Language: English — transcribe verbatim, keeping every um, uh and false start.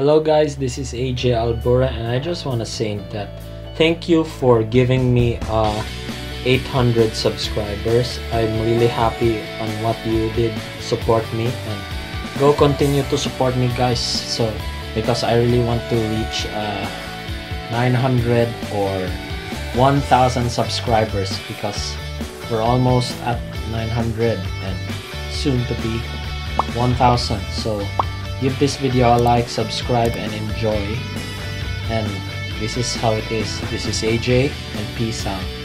Hello guys, this is A J Albura and I just want to say that thank you for giving me uh, eight hundred subscribers. I'm really happy on what you did support me, and go continue to support me guys, so because I really want to reach uh, nine hundred or one thousand subscribers, because we're almost at nine hundred and soon to be one thousand. So give this video a like, subscribe, and enjoy. And this is how it is. This is A J, and peace out.